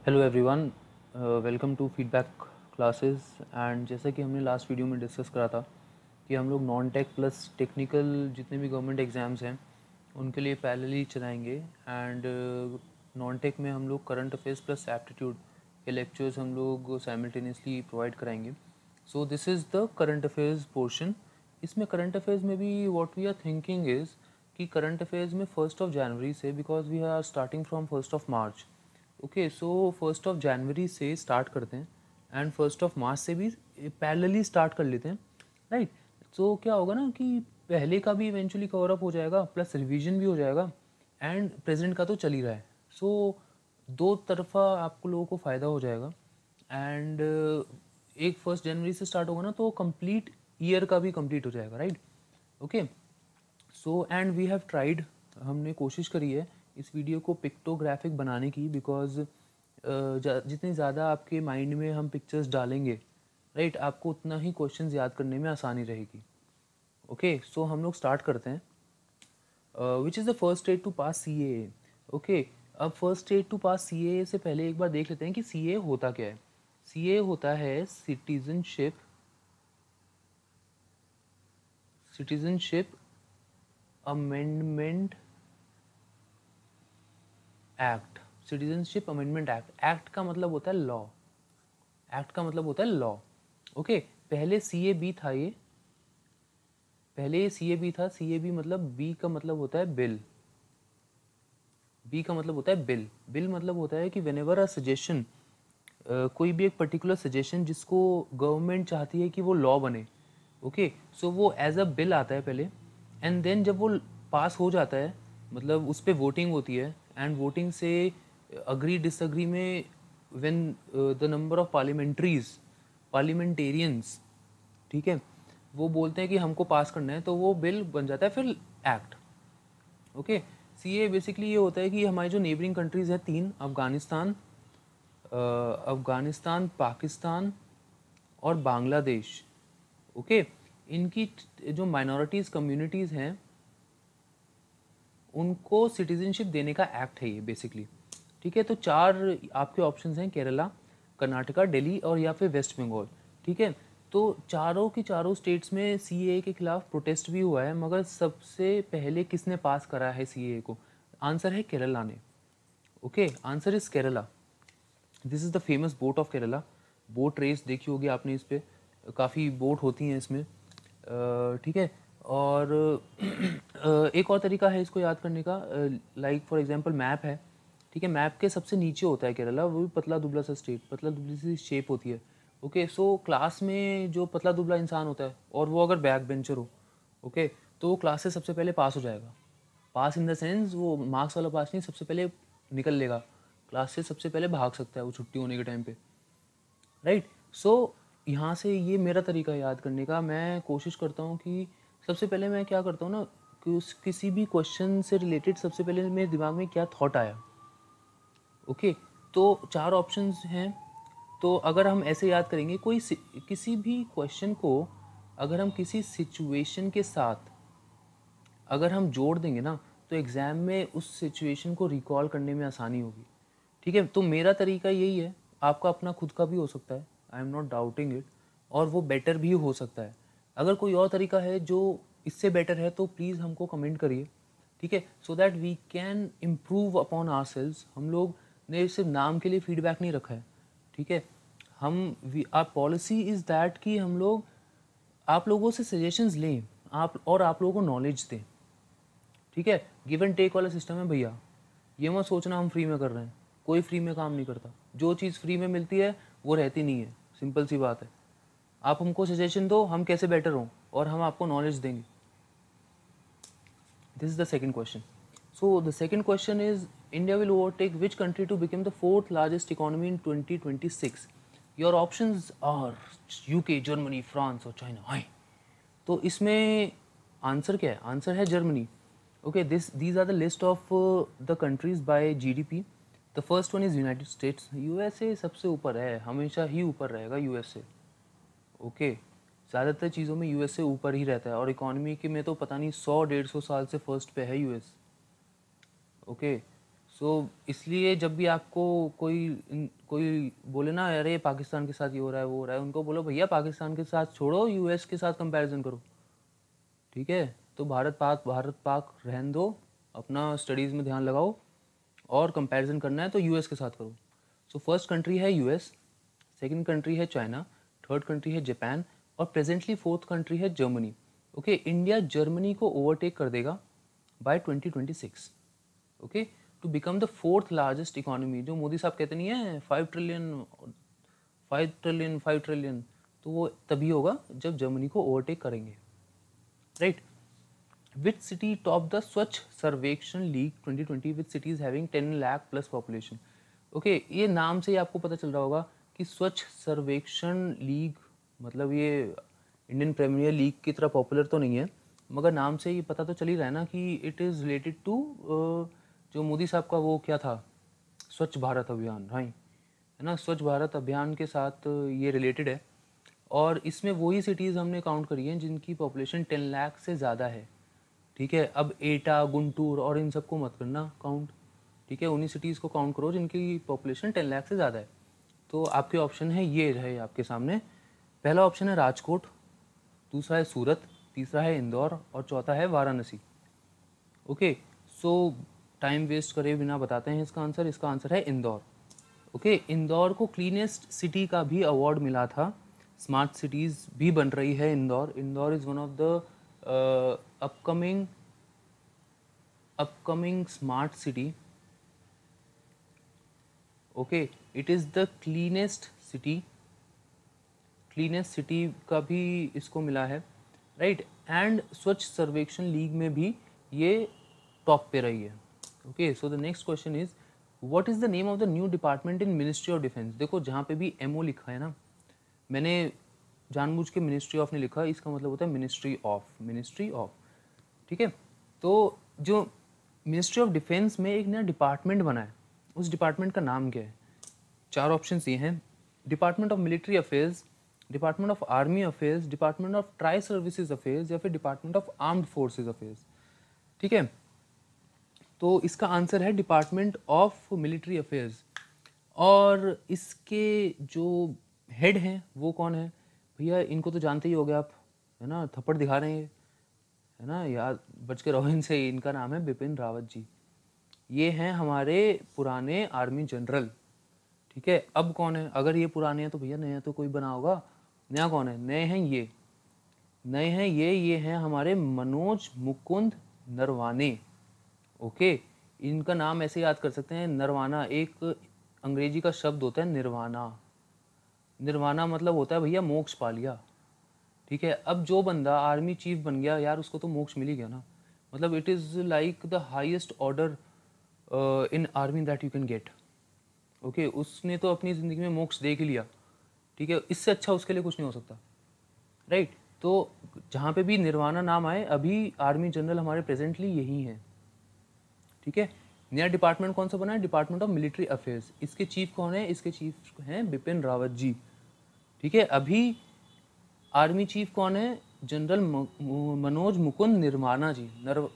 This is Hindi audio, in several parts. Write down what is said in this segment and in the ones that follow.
Hello everyone, welcome to feedback classes. And जैसा कि हमने लास्ट वीडियो में डिस्कस करा था कि हम लोग नॉन टेक प्लस टेक्निकल जितने भी गवर्नमेंट एग्ज़ाम्स हैं उनके लिए पैरेलली चलाएंगे। एंड नॉन टेक में हम लोग करंट अफेयर्स प्लस एप्टीट्यूड के लेक्चर्स हम लोग साइमल्टेनियसली प्रोवाइड कराएंगे। So this is the current affairs portion. इसमें करंट अफेयर्स में भी what we are thinking is कि करंट अफेयर्स में 1 जनवरी से, because we are starting from 1 March. Okay, so 1 जनवरी से स्टार्ट करते हैं एंड 1 मार्च से भी पैरेलली स्टार्ट कर लेते हैं, राइट। सो क्या होगा ना कि पहले का भी इवेंचुअली कवर अप हो जाएगा, प्लस रिवीजन भी हो जाएगा एंड प्रेजेंट का तो चल ही रहा है। सो दो तरफा आपको लोगों को फ़ायदा हो जाएगा। एंड एक 1 जनवरी से स्टार्ट होगा ना तो कंप्लीट ईयर का भी कंप्लीट हो जाएगा, right. Okay, so and we have tried, हमने कोशिश करी है इस वीडियो को पिक्टोग्राफिक बनाने की, बिकॉज जितनी ज़्यादा आपके माइंड में हम पिक्चर्स डालेंगे, राइट, आपको उतना ही क्वेश्चंस याद करने में आसानी रहेगी। ओके, सो हम लोग स्टार्ट करते हैं। Which is the first state to pass CAA। Okay, अब first state to pass CAA से पहले एक बार देख लेते हैं कि CAA होता क्या है। CAA होता है citizenship amendment act. Citizenship amendment act, act का मतलब होता है लॉ, एक्ट का मतलब होता है लॉ। ओके, पहले CAB था, ये पहले ये CAB था। CAB मतलब बी का मतलब होता है बिल, बी का मतलब होता है बिल। बिल मतलब होता है कि व्हेनेवर अ सजेशन, कोई भी एक पर्टिकुलर सजेशन जिसको गवर्नमेंट चाहती है कि वो लॉ बने, ओके, सो वो एज अ बिल आता है पहले। एंड देन जब वो पास हो जाता है, मतलब उस पर वोटिंग होती है एंड वोटिंग से अग्री डिसअग्री में when the number of parliamentarians, ठीक है, वो बोलते हैं कि हमको पास करना है, तो वो बिल बन जाता है फिर एक्ट। ओके, CA बेसिकली ये होता है कि हमारी जो नेबरिंग कंट्रीज़ है तीन, अफ़गानिस्तान, पाकिस्तान और बांग्लादेश। ओके, इनकी जो माइनॉरिटीज़ कम्युनिटीज़ हैं उनको सिटीजनशिप देने का एक्ट है ये बेसिकली, ठीक है। तो चार आपके ऑप्शंस हैं, केरला, कर्नाटका, दिल्ली और या फिर वेस्ट बंगाल, ठीक है। तो चारों की चारों स्टेट्स में CAA के खिलाफ प्रोटेस्ट भी हुआ है, मगर सबसे पहले किसने पास करा है CAA को? आंसर है केरला ने। Okay, answer is Kerala. This is the famous boat of Kerala. Boat race देखी होगी आपने, इस पर काफ़ी बोट होती हैं इसमें, ठीक है। और एक और तरीका है इसको याद करने का, लाइक फॉर एग्जांपल मैप है, ठीक है, मैप के सबसे नीचे होता है केरला, वो भी पतला दुबला सा स्टेट, पतला दुबली सी शेप होती है। ओके, सो क्लास में जो पतला दुबला इंसान होता है और वो अगर बैक बेंचर हो, ओके, तो वो क्लास से सबसे पहले पास हो जाएगा। पास इन द सेंस वो मार्क्स वाला पास नहीं, सबसे पहले निकल लेगा क्लास से, सबसे पहले भाग सकता है वो छुट्टी होने के टाइम पे, राइट। सो यहाँ से ये मेरा तरीका है याद करने का। मैं कोशिश करता हूँ कि सबसे पहले मैं क्या करता हूँ ना कि किसी भी क्वेश्चन से रिलेटेड सबसे पहले मेरे दिमाग में क्या थॉट आया। ओके, तो चार ऑप्शंस हैं, तो अगर हम ऐसे याद करेंगे किसी भी क्वेश्चन को अगर हम किसी सिचुएशन के साथ अगर हम जोड़ देंगे ना, तो एग्ज़ाम में उस सिचुएशन को रिकॉल करने में आसानी होगी, ठीक है। तो मेरा तरीका यही है, आपका अपना खुद का भी हो सकता है, I am not doubting it, और वो बेटर भी हो सकता है। अगर कोई और तरीका है जो इससे बेटर है तो प्लीज़ हमको कमेंट करिए, ठीक है, so that we can improve upon our sales. हम लोग ने सिर्फ नाम के लिए फीडबैक नहीं रखा है, ठीक है। आर पॉलिसी इज़ दैट कि हम लोग आप लोगों से सजेशंस लें, आप लोगों को नॉलेज दें, ठीक है। गिव एंड टेक वाला सिस्टम है भैया, ये मत सोचना हम फ्री में कर रहे हैं, कोई फ्री में काम नहीं करता। जो चीज़ फ्री में मिलती है वो रहती नहीं है, सिंपल सी बात है। आप हमको सजेशन दो, हम कैसे बेटर हों, और हम आपको नॉलेज देंगे। This is the second question. So the second question is, India will overtake which country to become the fourth largest economy in 2026? Your options are UK, Germany, France और चाइना। तो इसमें आंसर क्या है? आंसर है Germany. Okay, these are the list of the countries by GDP। The first one is United States. USA सबसे ऊपर है, हमेशा ही ऊपर रहेगा USA। ओके, ज़्यादातर चीज़ों में USA ऊपर ही रहता है, और इकोनॉमी के में तो पता नहीं 100-150 साल से फर्स्ट पे है US। ओके, इसलिए जब भी आपको कोई बोले ना अरे पाकिस्तान के साथ ये हो रहा है वो हो रहा है, उनको बोलो भैया पाकिस्तान के साथ छोड़ो, यूएस के साथ कंपैरिजन करो, ठीक है। तो भारत पाक रहने दो, अपना स्टडीज़ में ध्यान लगाओ, और कंपैरिजन करना है तो यूएस के साथ करो। सो फर्स्ट कंट्री है यूएस, सेकंड कंट्री है चाइना, थर्ड कंट्री है जापान, और प्रेजेंटली फोर्थ कंट्री है जर्मनी। ओके, इंडिया जर्मनी को ओवरटेक कर देगा by 2026, okay, to become the fourth largest economy. जो मोदी साहब कहते नहीं है 5 ट्रिलियन, तो वो तभी होगा जब जर्मनी को ओवरटेक करेंगे, right. Which city top the Swachh Survekshan league 2020 which cities having 10 lakh plus population. Okay, ये नाम से ही आपको पता चल रहा होगा कि स्वच्छ सर्वेक्षण लीग मतलब ये इंडियन प्रीमियर लीग की तरह पॉपुलर तो नहीं है, मगर नाम से ही पता तो चल ही रहा है ना कि इट इज़ रिलेटेड टू जो मोदी साहब का वो क्या था, स्वच्छ भारत अभियान, हाँ, है ना, स्वच्छ भारत अभियान के साथ ये रिलेटेड है। और इसमें वही सिटीज़ हमने काउंट करी हैं जिनकी पॉपुलेशन 10 लाख से ज़्यादा है, ठीक है। अब एटा, गुंटूर और इन सबको मत करना काउंट, ठीक है, उन्हीं सिटीज़ को काउंट करो जिनकी पॉपुलेशन 10 लाख से ज़्यादा है। तो आपके ऑप्शन है ये रहे आपके सामने। पहला ऑप्शन है राजकोट, दूसरा है सूरत, तीसरा है इंदौर, और चौथा है Varanasi. Okay, so time waste करे बिना बताते हैं इसका आंसर है इंदौर। ओके, इंदौर को क्लीनेस्ट सिटी का भी अवार्ड मिला था, स्मार्ट सिटीज़ भी बन रही है Indore. Indore is one of the upcoming smart city. Okay, it is the cleanest city का भी इसको मिला है, राइट। एंड स्वच्छ सर्वेक्षण लीग में भी ये टॉप पे रही है। Okay, so the next question is what is the name of the new department in ministry of defence. देखो जहाँ पे भी एमओ लिखा है ना, मैंने जानबूझ के मिनिस्ट्री ऑफ नहीं लिखा, इसका मतलब होता है मिनिस्ट्री ऑफ, ठीक है। तो जो मिनिस्ट्री ऑफ डिफेंस में एक नया डिपार्टमेंट बना है, उस डिपार्टमेंट का नाम क्या है। 4 ऑप्शंस ये हैं, department of military affairs, department of army affairs, department of tri services affairs, या फिर department of armed forces affairs, ठीक है। तो इसका आंसर है डिपार्टमेंट ऑफ मिलिट्री अफेयर्स। और इसके जो हेड हैं वो कौन है भैया, इनको तो जानते ही होगे आप, है ना, थप्पड़ दिखा रहे हैं, है ना, याद बच के रहो इनसे। इनका नाम है बिपिन रावत जी, ये हैं हमारे पुराने आर्मी जनरल, ठीक है। अब कौन है, अगर ये पुराने हैं तो भैया नया तो कोई बना होगा, नया कौन है, नए हैं ये हैं हमारे मनोज मुकुंद नरवाने। ओके, इनका नाम ऐसे याद कर सकते हैं, नरवाना एक अंग्रेजी का शब्द होता है, निर्वाणा मतलब होता है भैया मोक्ष पा लिया, ठीक है। अब जो बंदा आर्मी चीफ बन गया यार, उसको तो मोक्ष मिल ही गया ना, मतलब it is like the highest order in army that you can get. Okay, उसने तो अपनी ज़िंदगी में मोक्ष देख ही लिया, ठीक है, इससे अच्छा उसके लिए कुछ नहीं हो सकता, राइट। तो जहाँ पे भी निर्वाणा नाम आए, अभी आर्मी जनरल हमारे प्रेजेंटली यही हैं, ठीक है। नया डिपार्टमेंट कौन सा बना है, डिपार्टमेंट ऑफ मिलिट्री अफेयर्स। इसके चीफ कौन है, इसके चीफ हैं बिपिन रावत जी, ठीक है। अभी आर्मी चीफ कौन है, जनरल मनोज मुकुंद निर्वाणा जी,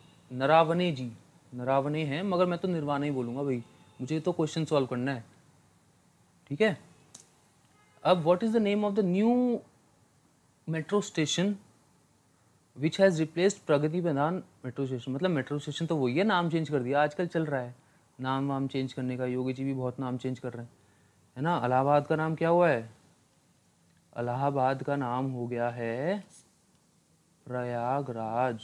नरावने हैं, मगर मैं तो निर्वाणा ही बोलूँगा भाई, मुझे तो क्वेश्चन सॉल्व करना है, ठीक है। अब what is the name of the new metro station which has replaced Pragati Maidan metro station. मतलब मेट्रो स्टेशन तो वही है, नाम चेंज कर दिया, आजकल चल रहा है नाम वाम चेंज करने का, योगी जी भी बहुत नाम चेंज कर रहे हैं, है ना। इलाहाबाद का नाम क्या हुआ है, इलाहाबाद का नाम हो गया है प्रयागराज,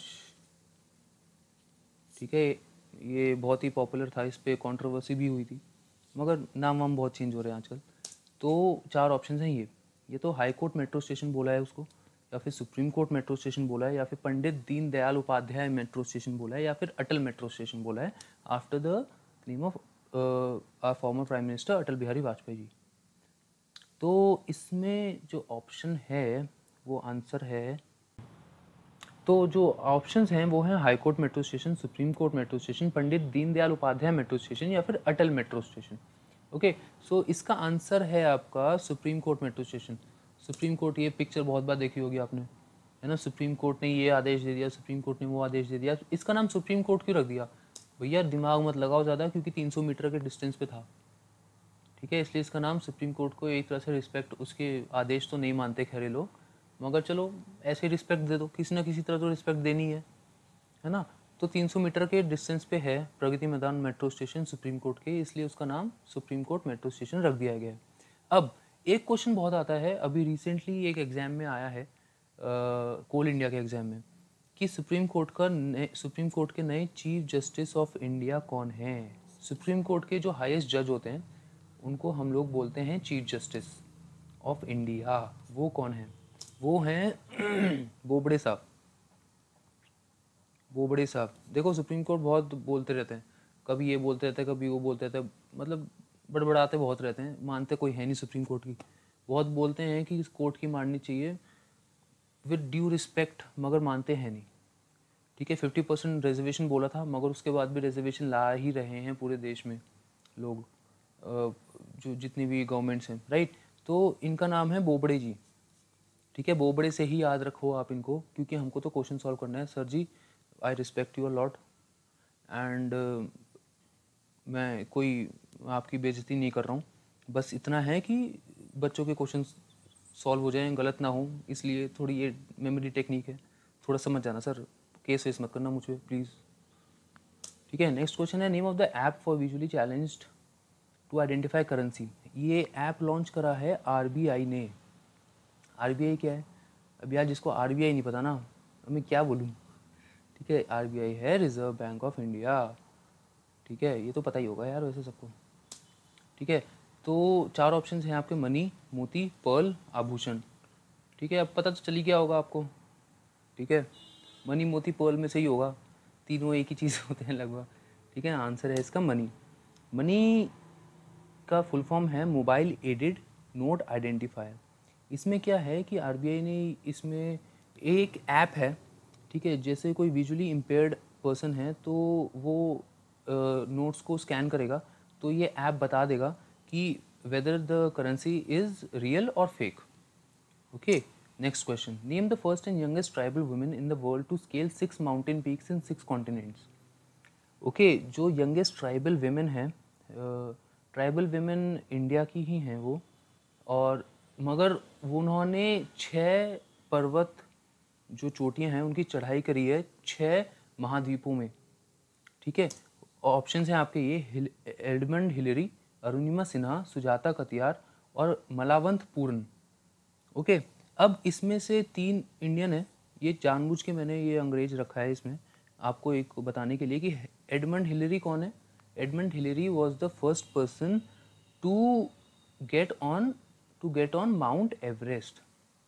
ठीक है। ये बहुत ही पॉपुलर था, इस पर कंट्रोवर्सी भी हुई थी, मगर नाम वाम बहुत चेंज हो रहे हैं आजकल। तो 4 ऑप्शन हैं ये तो हाई कोर्ट मेट्रो स्टेशन बोला है उसको, या फिर सुप्रीम कोर्ट मेट्रो स्टेशन बोला है, या फिर पंडित दीनदयाल उपाध्याय मेट्रो स्टेशन बोला है, या फिर अटल मेट्रो स्टेशन बोला है, after the name of our former prime minister Atal Bihari Vajpayee ji. तो इसमें जो ऑप्शन है वो आंसर है, तो जो ऑप्शंस हैं वो हैं high court metro station, supreme court metro station, Pandit Deendayal Upadhyay metro station, या फिर Atal metro station. Okay, so इसका आंसर है आपका supreme court metro station. Supreme court, ये पिक्चर बहुत बार देखी होगी आपने, है ना, सुप्रीम कोर्ट ने ये आदेश दे दिया, सुप्रीम कोर्ट ने वो आदेश दे दिया। इसका नाम सुप्रीम कोर्ट क्यों रख दिया, भैया दिमाग मत लगाओ ज़्यादा, क्योंकि 300 मीटर के डिस्टेंस पे था, ठीक है, इसलिए इसका नाम सुप्रीम कोर्ट को एक तरह से रिस्पेक्ट, उसके आदेश तो नहीं मानते खैर ये लोग, मगर चलो ऐसे रिस्पेक्ट दे दो, किसी ना किसी तरह तो रिस्पेक्ट देनी है ना। तो 300 मीटर के डिस्टेंस पे है प्रगति Maidan metro station supreme court के, इसलिए उसका नाम सुप्रीम कोर्ट मेट्रो स्टेशन रख दिया गया है। अब एक क्वेश्चन बहुत आता है, अभी रिसेंटली एक एग्ज़ाम में आया है, कोल इंडिया के एग्ज़ाम में, कि सुप्रीम कोर्ट के नए चीफ जस्टिस ऑफ इंडिया कौन हैं। सुप्रीम कोर्ट के जो हाईएस्ट जज होते हैं उनको हम लोग बोलते हैं चीफ जस्टिस ऑफ इंडिया। वो कौन है? वो हैं बोबड़े साहब। बोबड़े साहब, देखो सुप्रीम कोर्ट बहुत बोलते रहते हैं, कभी ये बोलते रहते हैं, कभी वो बोलते रहते हैं, मतलब बड़बड़ाते बहुत रहते हैं, मानते कोई है नहीं सुप्रीम कोर्ट की। बहुत बोलते हैं कि इस कोर्ट की माननी चाहिए विद ड्यू रिस्पेक्ट, मगर मानते हैं नहीं, ठीक है। 50% रिजर्वेशन बोला था, मगर उसके बाद भी रिजर्वेशन ला ही रहे हैं पूरे देश में लोग, जो जितनी भी गवर्नमेंट्स हैं, राइट। तो इनका नाम है बोबड़े जी, ठीक है। बोबड़े से ही याद रखो आप इनको, क्योंकि हमको तो क्वेश्चन सॉल्व करना है। Sir ji, I respect you a lot, and मैं कोई आपकी बेइज्जती नहीं कर रहा हूँ, बस इतना है कि बच्चों के क्वेश्चन सॉल्व हो जाएं, गलत ना हो, इसलिए थोड़ी ये मेमोरी टेक्निक है, थोड़ा समझ जाना सर, केस वेस मत करना मुझ पर प्लीज़, ठीक है। नेक्स्ट क्वेश्चन है, name of the app for visually challenged to identify currency. ये ऐप लॉन्च करा है आरबीआई ने। आरबीआई क्या है? अब यार जिसको आरबीआई नहीं पता ना, मैं क्या बोलूँ, ठीक है। आरबीआई है रिजर्व बैंक ऑफ इंडिया, ठीक है, ये तो पता ही होगा यार वैसे सबको, ठीक है। तो 4 ऑप्शंस हैं आपके, मनी, मोती, पर्ल, आभूषण, ठीक है। अब पता तो चली गया होगा आपको, ठीक है, मनी मोती पर्ल में से ही होगा, तीनों एक ही चीज़ होते हैं लगभग, ठीक है। आंसर है इसका मनी। मनी का फुल फॉर्म है मोबाइल एडेड नोट आइडेंटिफायर। इसमें क्या है कि आरबीआई ने इसमें एक ऐप है, ठीक है, जैसे कोई विजुअली इम्पेयर्ड पर्सन है तो वो नोट्स को स्कैन करेगा तो ये ऐप बता देगा कि whether the currency is real और fake. Okay, next question, name the first and youngest tribal women in the world to scale 6 mountain peaks in 6 continents. Okay, जो यंगेस्ट ट्राइबल वेमेन है, ट्राइबल वेमेन इंडिया की ही हैं वो, और मगर उन्होंने 6 पर्वत जो चोटियां हैं उनकी चढ़ाई करी है 6 महाद्वीपों में, ठीक है। ऑप्शन हैं आपके ये, एडमंड हिलरी, अरुणिमा सिन्हा, सुजाता कतियार और मलावंत पूर्ण। ओके, अब इसमें से 3 इंडियन है, ये जानबूझ के मैंने ये अंग्रेज रखा है इसमें आपको एक बताने के लिए कि एडमंड हिलरी कौन है। Edmund Hillary was the first person to get on mount Everest.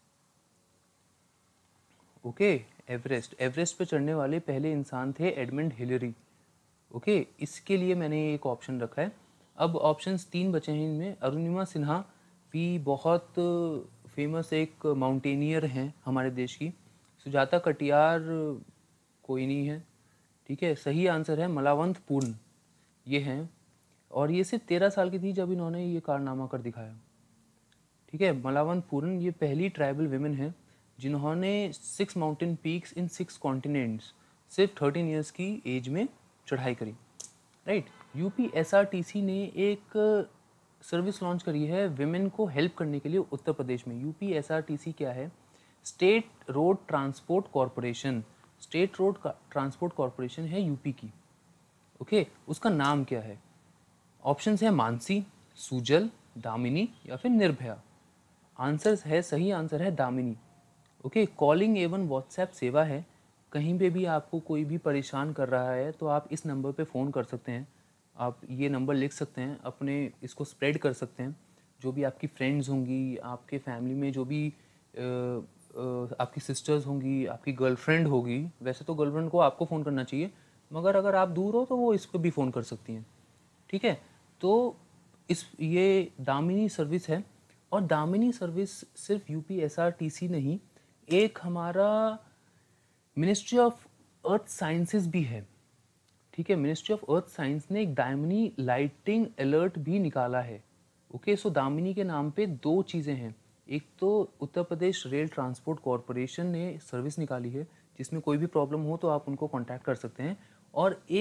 Okay, Everest पे चढ़ने वाले पहले इंसान थे एडमंड हिलरी। ओके, इसके लिए मैंने एक ऑप्शन रखा है। अब ऑप्शंस 3 बचे हैं इनमें, अरुणिमा सिन्हा भी बहुत फेमस एक माउंटेनियर हैं हमारे देश की, सुजाता कटियार कोई नहीं है, ठीक है। सही आंसर है मलावंत पूर्ण, ये हैं, और ये सिर्फ 13 साल की थी जब इन्होंने ये कारनामा कर दिखाया, ठीक है। मलावंत पूर्ण ये पहली ट्राइबल विमेन है जिन्होंने 6 माउंटेन पीक्स इन 6 कॉन्टिनेंट्स सिर्फ 13 ईयर्स की एज में चढ़ाई करी, राइट। यूपीएसआरटीसी ने एक सर्विस लॉन्च करी है विमेन को हेल्प करने के लिए उत्तर प्रदेश में। यूपीएसआरटीसी क्या है? State road transport corporation. State road transport corporation है यूपी की, ओके। उसका नाम क्या है? ऑप्शन है मानसी, सुजल, दामिनी या फिर निर्भया। आंसर है, सही आंसर है दामिनी। ओके, कॉलिंग एवं व्हाट्सएप सेवा है, कहीं पे भी आपको कोई भी परेशान कर रहा है तो आप इस नंबर पे फ़ोन कर सकते हैं, आप ये नंबर लिख सकते हैं, अपने इसको स्प्रेड कर सकते हैं। जो भी आपकी फ्रेंड्स होंगी, आपके फैमिली में जो भी आपकी सिस्टर्स होंगी, आपकी गर्लफ्रेंड होगी, वैसे तो गर्लफ्रेंड को आपको फ़ोन करना चाहिए, मगर अगर आप दूर हो तो वो इस पर भी फ़ोन कर सकती हैं, ठीक है। तो ये दामिनी सर्विस है, और दामिनी सर्विस सिर्फ यूपीएसआरटीसी नहीं, एक हमारा मिनिस्ट्री ऑफ अर्थ साइंसेस भी है, ठीक है। मिनिस्ट्री ऑफ अर्थ साइंस ने एक दामिनी लाइटिंग अलर्ट भी निकाला है। ओके, सो दामिनी के नाम पे 2 चीज़ें हैं, एक तो Uttar Pradesh rail transport corporation ने सर्विस निकाली है जिसमें कोई भी प्रॉब्लम हो तो आप उनको कांटेक्ट कर सकते हैं, और एक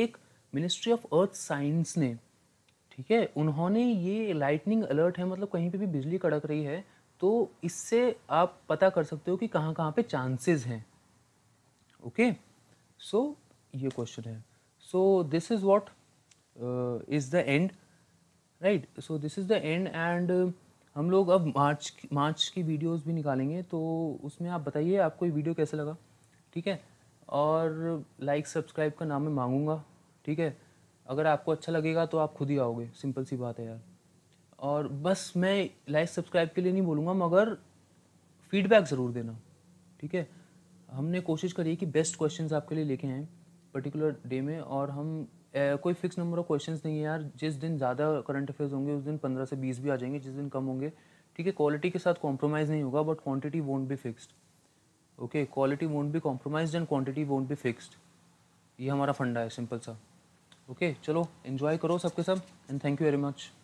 मिनिस्ट्री ऑफ अर्थ साइंस ने, ठीक है, उन्होंने ये लाइटनिंग अलर्ट है, मतलब कहीं पे भी बिजली कड़क रही है तो इससे आप पता कर सकते हो कि कहाँ कहाँ पे चांसेस हैं। ओके, सो ये क्वेश्चन है। So this is what is the end, right. So this is the end and हम लोग अब मार्च की वीडियोस भी निकालेंगे, तो उसमें आप बताइए आपको ये वीडियो कैसा लगा, ठीक है। और लाइक सब्सक्राइब का नाम मैं मांगूंगा, ठीक है। अगर आपको अच्छा लगेगा तो आप खुद ही आओगे, सिंपल सी बात है यार। और बस मैं लाइक सब्सक्राइब के लिए नहीं बोलूँगा, मगर फीडबैक ज़रूर देना, ठीक है। हमने कोशिश करी है कि बेस्ट क्वेश्चंस आपके लिए लेके आएँ पर्टिकुलर डे में, और हम कोई फिक्स नंबर ऑफ क्वेश्चंस नहीं है यार। जिस दिन ज़्यादा करंट अफेयर्स होंगे उस दिन 15 से 20 भी आ जाएंगे, जिस दिन कम होंगे, ठीक है। क्वालिटी के साथ कॉम्प्रोमाइज़ नहीं होगा, but quantity won't be fixed. Okay, quality won't be compromised and quantity won't be fixed. ये हमारा फंडा है, सिंपल सा। ओके, चलो एंजॉय करो सबके सब, and thank you very much.